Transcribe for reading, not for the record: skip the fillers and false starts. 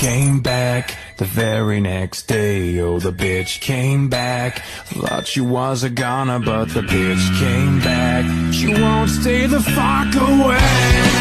came back the very next day. Oh, the bitch came back. Thought she was a goner, but the bitch came back. She won't stay the fuck away.